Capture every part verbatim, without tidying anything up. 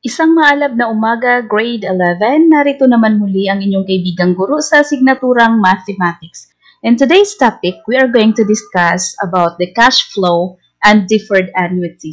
Isang maalab na umaga, grade eleven, narito naman muli ang inyong kaibigang guro sa asignaturang Mathematics. In today's topic, we are going to discuss about the cash flow and deferred annuity.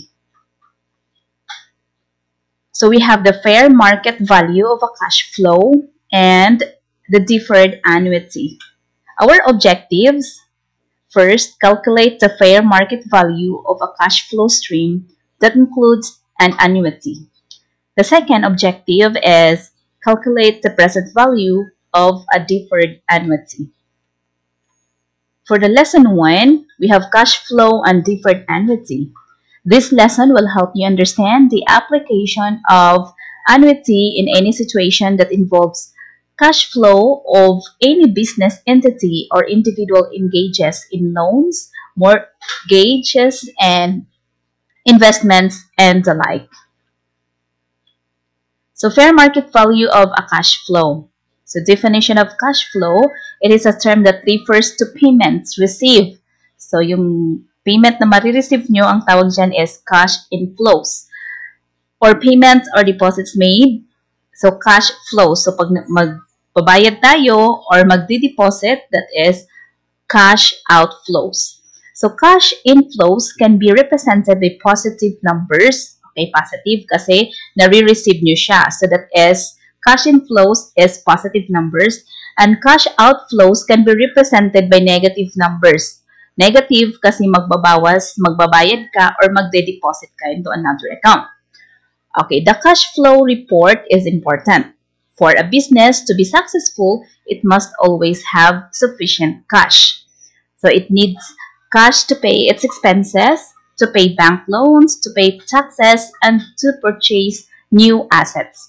So we have the fair market value of a cash flow and the deferred annuity. Our objectives: first, calculate the fair market value of a cash flow stream that includes an annuity. The second objective is calculate the present value of a deferred annuity. For the lesson one, we have cash flow and deferred annuity. This lesson will help you understand the application of annuity in any situation that involves cash flow of any business entity or individual engages in loans, mortgages, and investments, and the like. So, fair market value of a cash flow. So, definition of cash flow, it is a term that refers to payments received. So, yung payment na marireceive nyo, ang tawag dyan is cash inflows. Or payments or deposits made. So, cash flows. So, pag magbabayad tayo or magdi-deposit, that is cash outflows. So, cash inflows can be represented by positive numbers. Okay, positive kasi nare-receive nyo siya. So, that is, cash inflows is positive numbers and cash outflows can be represented by negative numbers. Negative kasi magbabawas, magbabayad ka, or magde-deposit ka into another account. Okay, the cash flow report is important. For a business to be successful, it must always have sufficient cash. So, it needs cash to pay its expenses, to pay bank loans, to pay taxes, and to purchase new assets.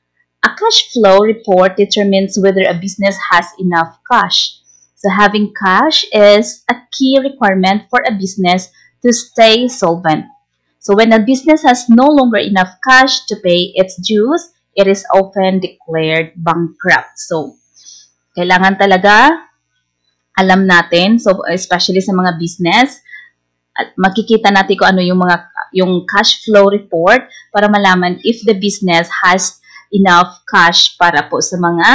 A cash flow report determines whether a business has enough cash. So having cash is a key requirement for a business to stay solvent. So when a business has no longer enough cash to pay its dues, it is often declared bankrupt. So kailangan talaga alam natin, so especially sa mga business, at makikita natin kung ano yung mga yung cash flow report para malaman if the business has enough cash para po sa mga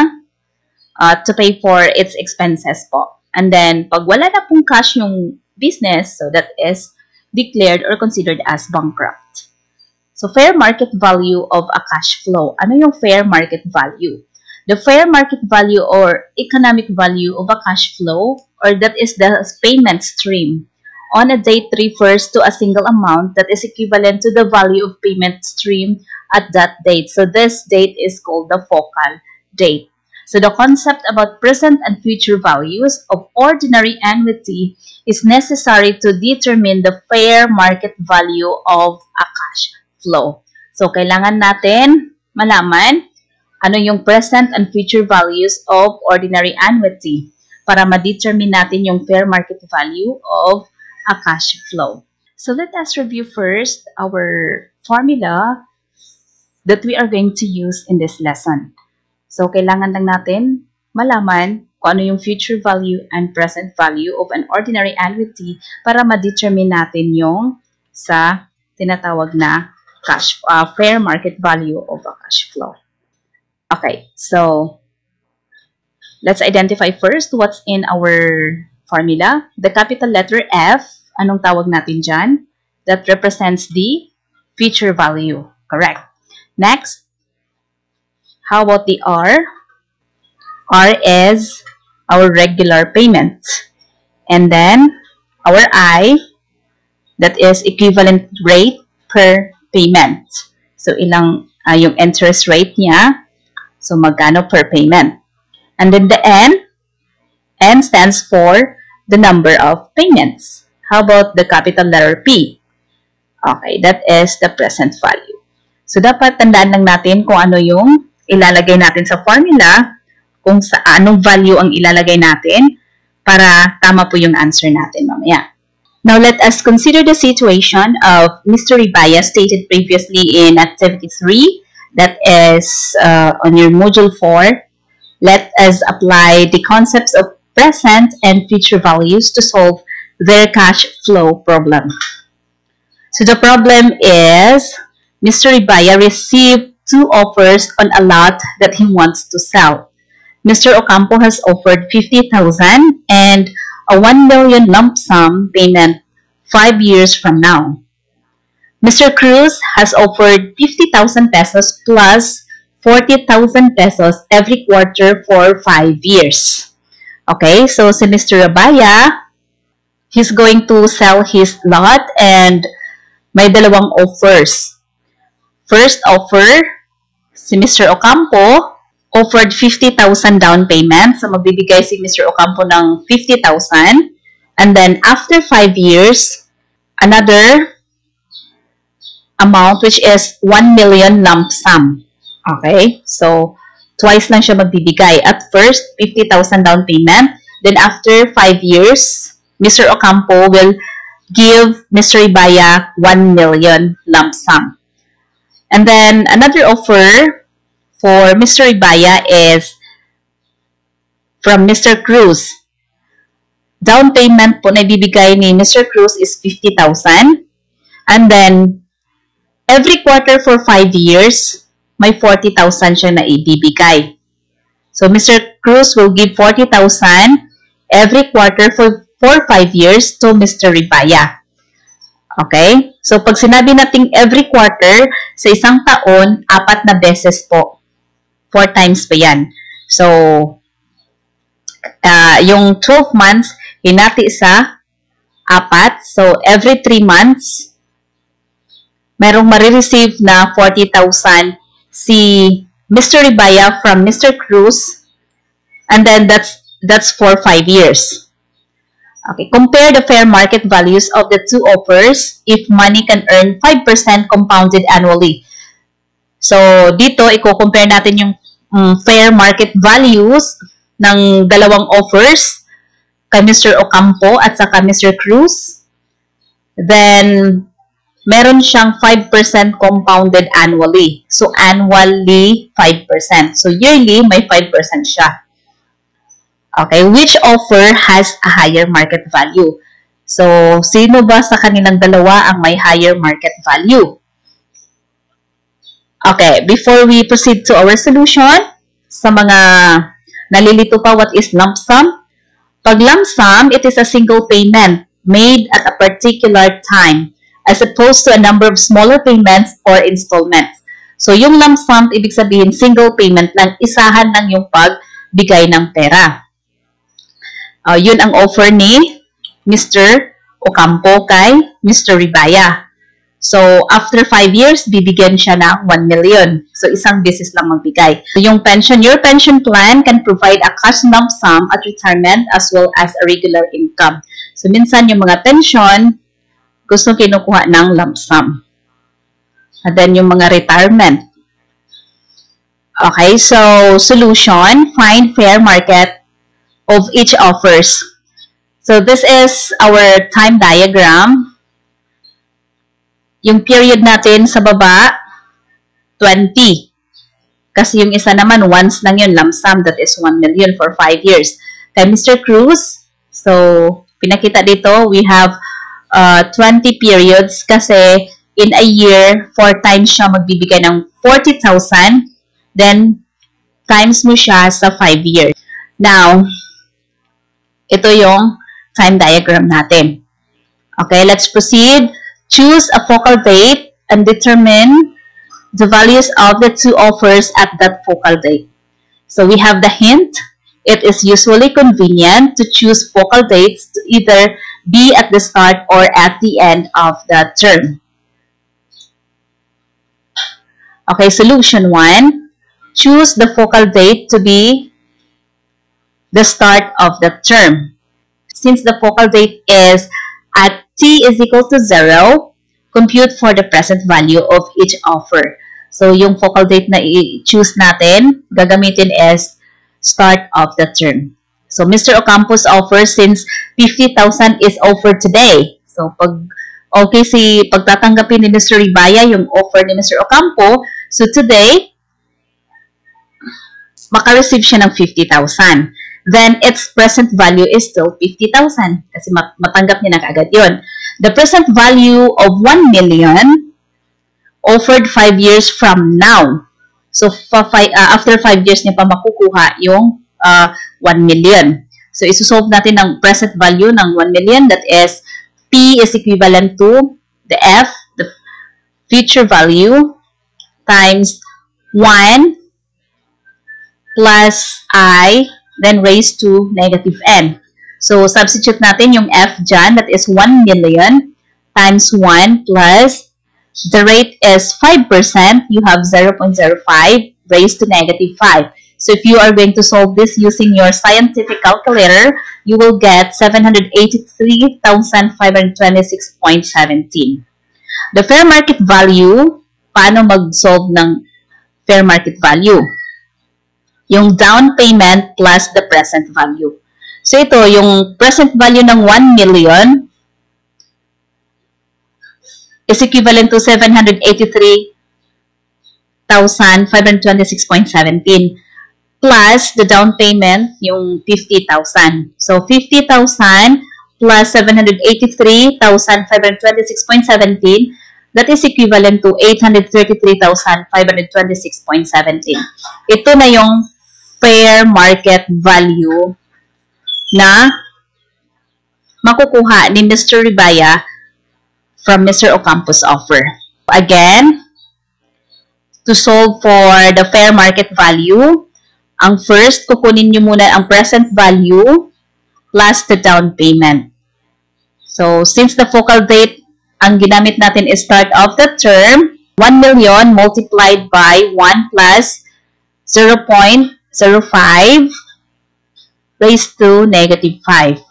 uh, to pay for its expenses po. And then pag wala na pong cash yung business, so that is declared or considered as bankrupt. So fair market value of a cash flow. Ano yung fair market value? The fair market value or economic value of a cash flow, or that is the payment stream on a date refers to a single amount that is equivalent to the value of payment stream at that date. So this date is called the focal date. So the concept about present and future values of ordinary annuity is necessary to determine the fair market value of a cash flow. So kailangan natin malaman ano yung present and future values of ordinary annuity para ma-determine natin yung fair market value of a cash flow. So let us review first our formula that we are going to use in this lesson. So kailangan lang natin malaman kung ano yung future value and present value of an ordinary annuity para ma-determine natin yung sa tinatawag na cash uh, fair market value of a cash flow. Okay, so let's identify first what's in our formula. The capital letter F, anong tawag natin dyan? That represents the future value. Correct. Next, how about the R? R is our regular payment. And then, our I, that is equivalent rate per payment. So, ilang uh, yung interest rate niya. So, magkano per payment. And then the N, N stands for the number of payments. How about the capital letter P? Okay, that is the present value. So, dapat tandaan lang natin kung ano yung ilalagay natin sa formula, kung sa anong value ang ilalagay natin para tama po yung answer natin mamaya. Now, let us consider the situation of Mister Ribaya stated previously in Activity three, that is uh, on your Module four. Let us apply the concepts of present and future values to solve their cash flow problem. So the problem is Mister Ribaya received two offers on a lot that he wants to sell. Mister Ocampo has offered fifty thousand and a one million lump sum payment five years from now. Mister Cruz has offered fifty thousand pesos plus forty thousand pesos every quarter for five years. Okay, so si Mister Rabaya, he's going to sell his lot and may dalawang offers. First offer, si Mister Ocampo offered fifty thousand down payment. So magbibigay si Mister Ocampo ng fifty thousand. And then after five years, another amount which is one million lump sum. Okay? So, twice lang siya magbibigay. At first, fifty thousand down payment. Then after five years, Mister Ocampo will give Mister Ibaya one million lump sum. And then another offer for Mister Ibaya is from Mister Cruz. Down payment po na ibibigay ni Mister Cruz is fifty thousand. And then, every quarter for five years, may forty thousand siya na ibibigay. So, Mister Cruz will give forty thousand every quarter for, for five years to Mister Ibaya. Okay? So, pag sinabi nating every quarter, sa isang taon, apat na beses po. Four times pa yan. So, uh, yung twelve months, hinati sa apat. So, every three months, merong marireceive na forty thousand si Mister Ibaya from Mister Cruz. And then, that's, that's for five years. Okay, compare the fair market values of the two offers if money can earn five percent compounded annually. So, dito, i-compare natin yung um, fair market values ng dalawang offers kay Mister Ocampo at saka Mister Cruz. Then, meron siyang five percent compounded annually. So, annually, five percent. So, yearly, may five percent siya. Okay, which offer has a higher market value? So, sino ba sa kanilang dalawa ang may higher market value? Okay, before we proceed to our solution, sa mga nalilito pa what is lump sum? Pag lump sum, it is a single payment made at a particular time as opposed to a number of smaller payments or installments. So, yung lump sum, ibig sabihin single payment lang, isahan lang yung pagbigay ng pera. Uh, yun ang offer ni Mister Ocampo kay Mister Ibaya. So, after five years, bibigyan siya ng one million. So, isang beses lang magbigay. So, yung pension, your pension plan can provide a cash lump sum at retirement as well as a regular income. So, minsan yung mga pension, gusto kinukuha ng lump sum. And then, yung mga retirement. Okay, so, solution, find fair market of each offers. So, this is our time diagram. Yung period natin sa baba, twenty. Kasi yung isa naman, once lang yun, lump sum, that is one million for five years. Kay Mister Cruz, so, pinakita dito, we have uh, twenty periods kasi in a year, four times siya magbibigay ng forty thousand, then, times mo siya sa five years. Now, ito yung time diagram natin. Okay, let's proceed. Choose a focal date and determine the values of the two offers at that focal date. So we have the hint. It is usually convenient to choose focal dates to either be at the start or at the end of the term. Okay, solution one. Choose the focal date to be the start of the term. Since the focal date is at t is equal to zero, compute for the present value of each offer. So, yung focal date na i-choose natin, gagamitin is start of the term. So, Mister Ocampo's offer, since fifty thousand is offered today. So, pag okay si pagtatanggapin ni Mister Ibaya yung offer ni Mister Ocampo, so today, maka-receive siya ng fifty thousand. Then, its present value is still fifty thousand. Kasi matanggap niya na kaagad yun. The present value of one million offered five years from now. So, fa five, uh, after five years niya pa makukuha yung uh, one million. So, isusolve natin ang present value ng one million. That is, P is equivalent to the F, the future value, times one plus I, then raised to negative N. So, substitute natin yung F dyan. That is one million times one plus, the rate is five percent. You have zero point zero five raised to negative five. So, if you are going to solve this using your scientific calculator, you will get seven hundred eighty-three thousand five hundred twenty-six point one seven. The fair market value, paano mag-solve ng fair market value? Yung down payment plus the present value. So, ito, yung present value ng one million is equivalent to seven hundred eighty-three thousand five hundred twenty-six point one seven plus the down payment, yung fifty thousand. So, fifty thousand plus seven hundred eighty-three thousand five hundred twenty-six point one seven, that is equivalent to eight hundred thirty-three thousand five hundred twenty-six point one seven. Ito na yung fair market value na makukuha ni Mister Ribaya from Mister Ocampo's offer. Again, to solve for the fair market value, ang first, kukunin nyo muna ang present value plus the down payment. So, since the focal date, ang ginamit natin is start of the term, one million multiplied by one plus zero point zero five raised to negative five.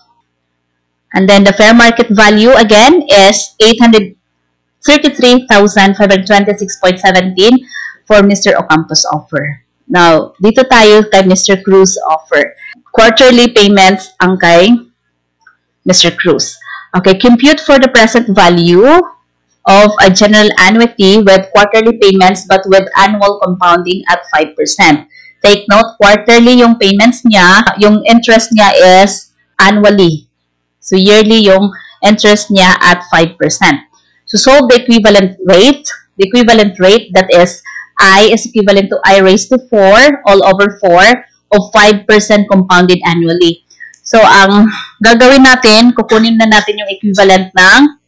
And then the fair market value again is eight hundred thirty-three thousand five hundred twenty-six point one seven for Mister Ocampo's offer. Now, dito tayo kay Mister Cruz offer. Quarterly payments ang kay Mister Cruz. Okay, compute for the present value of a general annuity with quarterly payments but with annual compounding at five percent. Take note, quarterly yung payments niya, yung interest niya is annually. So, yearly yung interest niya at five percent. So, solve the equivalent rate. The equivalent rate, that is, I is equivalent to I raised to four all over four of five percent compounded annually. So, ang gagawin natin, kukunin na natin yung equivalent ng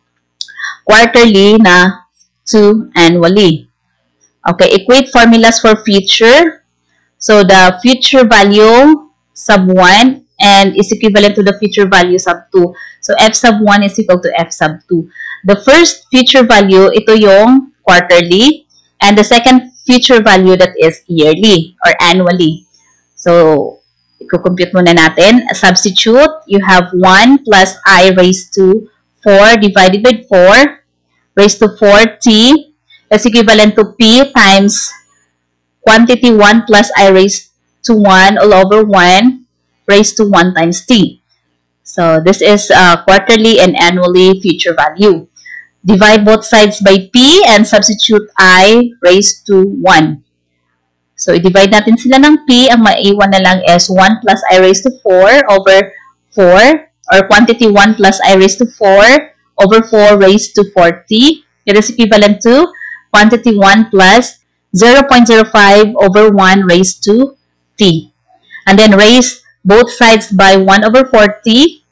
quarterly na to annually. Okay, equate formulas for future. So, the future value sub one and is equivalent to the future value sub two. So, F sub one is equal to F sub two. The first future value, ito yung quarterly. And the second future value, that is yearly or annually. So, i-compute muna natin. Substitute, you have one plus I raised to four divided by four raised to four t is equivalent to P times quantity one plus I raised to one all over one raised to one times t. So, this is uh, quarterly and annually future value. Divide both sides by P and substitute I raised to one. So, i-divide natin sila ng P. Ang maiwan na lang is one plus I raised to four over four or quantity one plus I raised to four over four raised to four t. It is equivalent to quantity one plus zero point zero five over one raised to t. And then raise both sides by one over four t.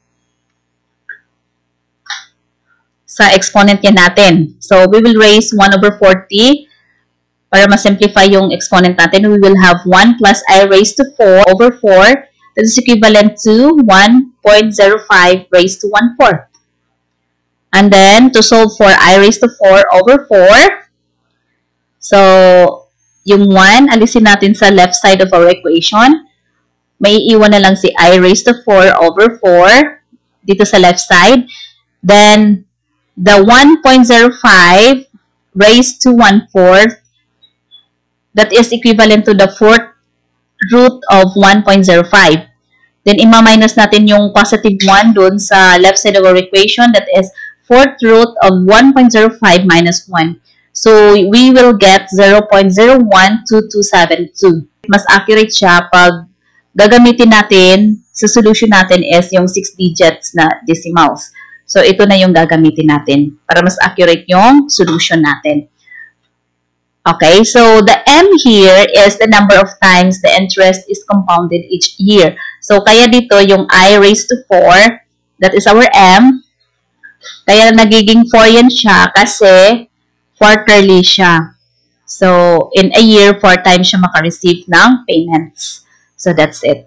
Sa exponent yan natin. So, we will raise one over four t. Para ma-simplify yung exponent natin, we will have one plus I raised to four over four. That is equivalent to one point zero five raised to one fourth. And then, to solve for I raised to four over four. So, yung one, alisin natin sa left side of our equation. May iwan na lang si I raised to four over four dito sa left side. Then, the one point zero five raised to one fourth, that is equivalent to the fourth root of one point zero five. Then, ima-minus natin yung positive one dun sa left side of our equation. That is fourth root of one point zero five minus one. So, we will get zero point zero one two two seven two. Mas accurate siya pag gagamitin natin, sa solution natin is yung six digits na decimals. So, ito na yung gagamitin natin para mas accurate yung solution natin. Okay, so the M here is the number of times the interest is compounded each year. So, kaya dito yung I raised to four, that is our M. Kaya nagiging four yan siya kasi quarterly siya. So, in a year, four times siya makareceive ng payments. So, that's it.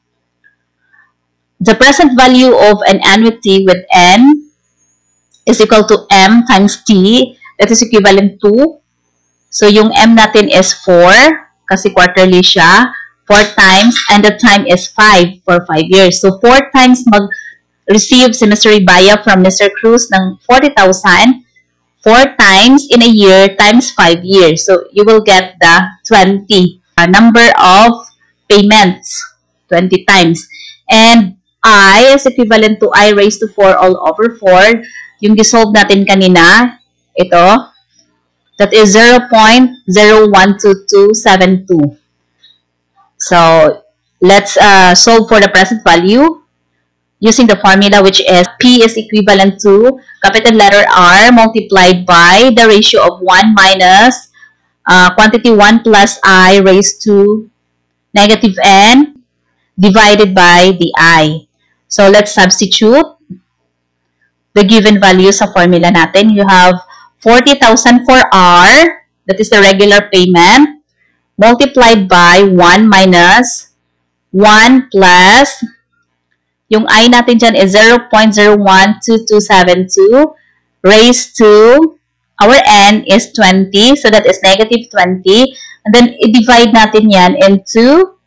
The present value of an annuity with N is equal to M times T. That is equivalent to, so yung M natin is four, kasi quarterly siya, four times, and the time is five for five years. So, four times mag-receive si Mister Ribaya from Mister Cruz ng forty thousand, four times in a year times five years. So, you will get the twenty uh, number of payments, twenty times. And I is equivalent to I raised to four all over four. Yung dissolve natin kanina, ito, that is zero point zero one two two seven two. So, let's uh, solve for the present value using the formula, which is P is equivalent to capital letter R multiplied by the ratio of one minus uh, quantity one plus I raised to negative N divided by the I. So, let's substitute the given value sa formula natin. You have forty thousand for R, that is the regular payment, multiplied by one minus one plus, yung I natin dyan is zero point zero one two two seven two, raised to, our N is twenty, so that is negative twenty, and then i-divide natin yan into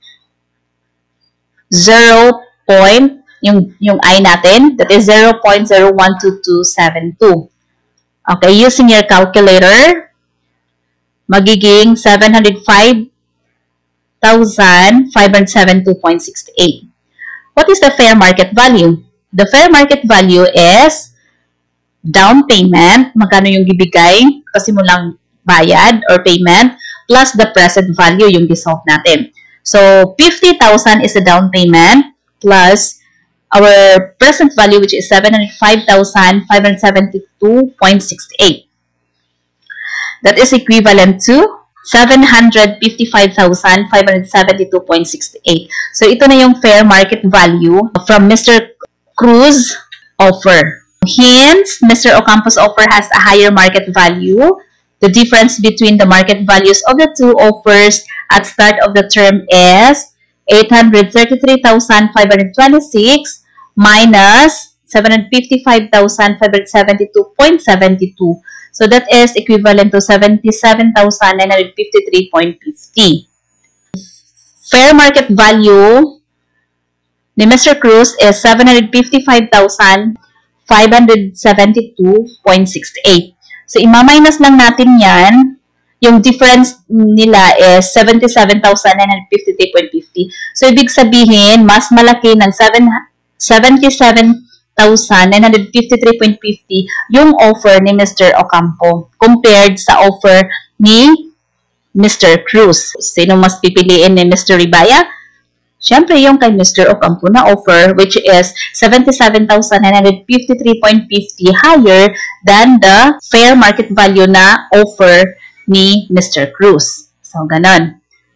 zero. Yung, yung I natin, that is zero point zero one two two seven two. Okay, using your calculator, magiging seven hundred five thousand five hundred seventy-two point six eight. What is the fair market value? The fair market value is down payment, magkano yung ibigay, kasi mo lang bayad or payment, plus the present value, yung dissolve natin. So, fifty thousand is the down payment, plus our present value, which is seven hundred five thousand five hundred seventy-two point six eight. That is equivalent to seven hundred fifty-five thousand five hundred seventy-two point six eight. So, ito na yung fair market value from Mister Cruz offer. Hence, Mister Ocampo's offer has a higher market value. The difference between the market values of the two offers at start of the term is eight hundred thirty-three thousand five hundred twenty-six minus seven hundred fifty-five thousand five hundred seventy-two point seven two. So that is equivalent to seventy-seven thousand nine hundred fifty-three point five zero. Fair market value ni Mister Cruz is seven hundred fifty-five thousand five hundred seventy-two point six eight. So, ima-minus lang natin yan. Yung difference nila is seventy-seven thousand nine hundred fifty-three point five zero. So, ibig sabihin, mas malaki ng seventy-seven thousand nine hundred fifty-three point five zero yung offer ni Mister Ocampo compared sa offer ni Mister Cruz. Sino mas pipiliin ni Mister Ribaya? Siyempre, yung kay Mister Ocampo na offer, which is seventy-seven thousand nine hundred fifty-three point five zero higher than the fair market value na offer ni Mister Cruz. So, ganon.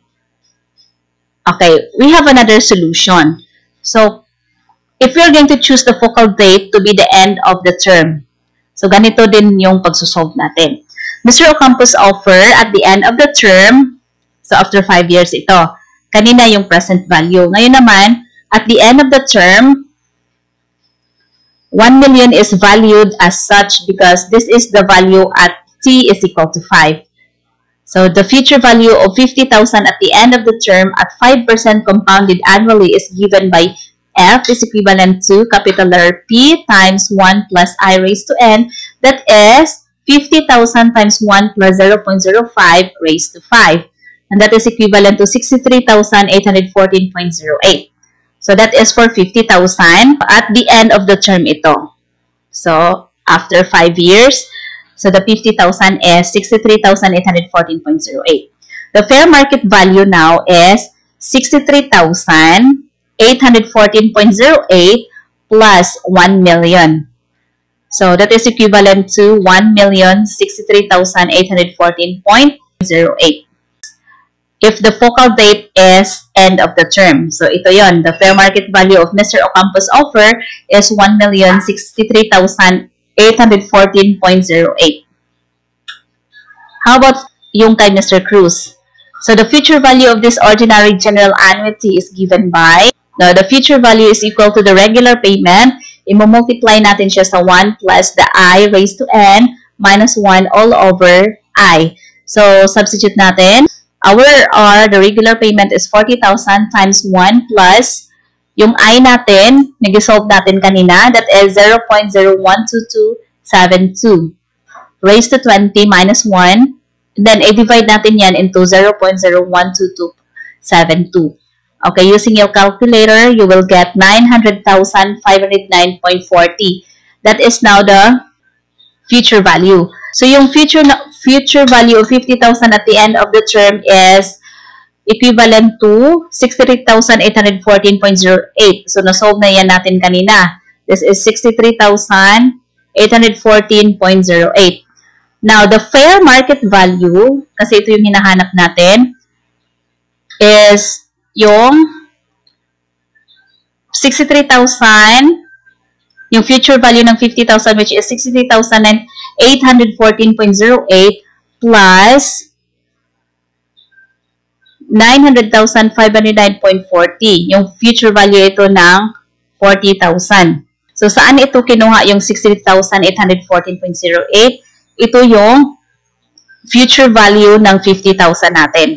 Okay, we have another solution. So, if we're going to choose the focal date to be the end of the term, so ganito din yung pagsusolve natin. Mister Ocampo's offer at the end of the term, so after five years ito, kanina yung present value. Ngayon naman, at the end of the term, one million is valued as such because this is the value at t is equal to five. So, the future value of fifty thousand at the end of the term at five percent compounded annually is given by F is equivalent to capital letter P times one plus I raised to N. That is fifty thousand times one plus zero point zero five raised to five. And that is equivalent to sixty-three thousand eight hundred fourteen point zero eight. So, that is for fifty thousand at the end of the term ito. So, after five years, so the fifty thousand is sixty-three thousand eight hundred fourteen point zero eight. The fair market value now is sixty-three thousand eight hundred fourteen point zero eight plus one million. So, that is equivalent to one million sixty-three thousand eight hundred fourteen point zero eight. If the focal date is end of the term. So ito yon. The fair market value of Mister Ocampo's offer is one million sixty-three thousand eight hundred fourteen point zero eight. How about yung kay Mister Cruz? So the future value of this ordinary general annuity is given by, now the future value is equal to the regular payment. I-multiply natin siya sa one plus the I raised to n minus one all over I. So substitute natin. Our R, the regular payment is forty thousand times one plus yung I natin, nag-solve natin kanina, that is zero point zero one two two seven two raised to twenty minus one. Then, i-divide natin yan into zero point zero one two two seven two. Okay, using your calculator, you will get nine hundred thousand five hundred nine point four zero. That is now the future value. So, yung future future value of fifty thousand at the end of the term is equivalent to sixty-three thousand eight hundred fourteen point zero eight. So, na-solve na yan natin kanina. This is sixty-three thousand eight hundred fourteen point zero eight. Now, the fair market value, kasi ito yung hinahanap natin, is yung sixty-three thousand, yung future value ng fifty thousand, which is sixty-three thousand eight hundred fourteen point zero eight plus nine hundred thousand five hundred nine point four zero. Yung future value ito ng forty thousand. So, saan ito kinuha yung sixty-three thousand eight hundred fourteen point zero eight? Ito yung future value ng fifty thousand natin.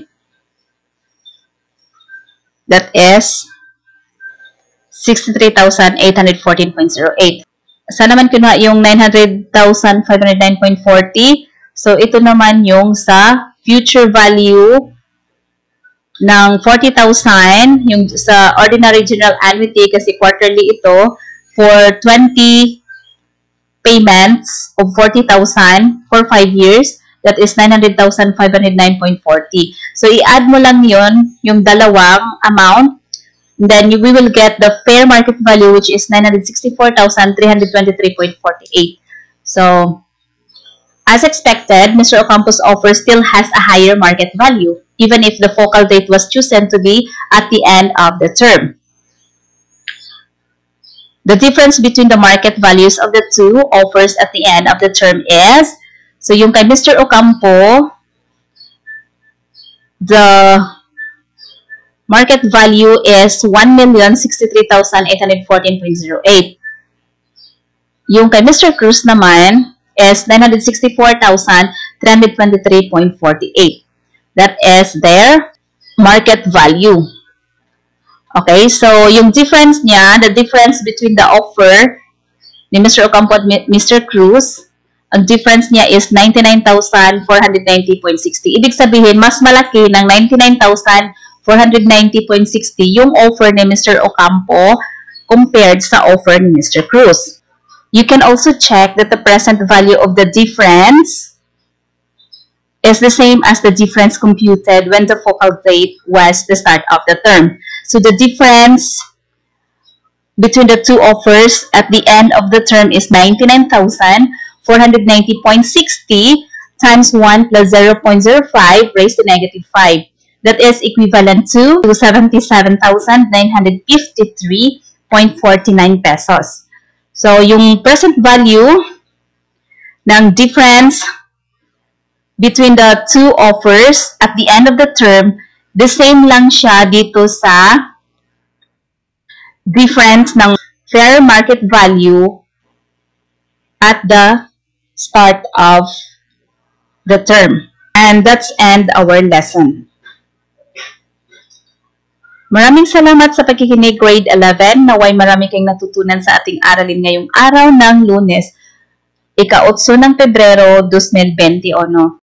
That is sixty-three thousand eight hundred fourteen point zero eight. Saan naman kinuha yung nine hundred thousand five hundred nine point four zero? So, ito naman yung sa future value ng forty thousand, yung sa ordinary general annuity, kasi quarterly ito, for twenty payments of forty thousand for five years, that is nine hundred thousand five hundred nine point four zero. So, i-add mo lang yun, yung dalawang amount, and then you, we will get the fair market value, which is nine hundred sixty-four thousand three hundred twenty-three point four eight. So, as expected, Mister Ocampo's offer still has a higher market value, even if the focal date was chosen to be at the end of the term. The difference between the market values of the two offers at the end of the term is, so yung kay Mister Ocampo, the market value is one million sixty-three thousand eight hundred fourteen point zero eight. Yung kay Mister Cruz naman is nine hundred sixty-four thousand three hundred twenty-three point four eight. That is their market value. Okay, so yung difference niya, the difference between the offer ni Mister Ocampo at Mister Cruz, ang difference niya is ninety-nine thousand four hundred ninety point six zero. Ibig sabihin, mas malaki ng ninety-nine thousand four hundred ninety point six zero yung offer ni Mister Ocampo compared sa offer ni Mister Cruz. You can also check that the present value of the difference is the same as the difference computed when the focal date was the start of the term. So the difference between the two offers at the end of the term is ninety-nine thousand four hundred ninety point six zero times one plus zero point zero five raised to negative five. That is equivalent to seventy-seven thousand nine hundred fifty-three point four nine pesos. So yung present value ng difference between the two offers at the end of the term, the same lang siya dito sa difference ng fair market value at the start of the term. And that's end our lesson. Maraming salamat sa pagkikinig grade eleven. Naway marami kayong natutunan sa ating aralin ngayong araw ng Lunes, ika-otso ng Pebrero, twenty twenty-one.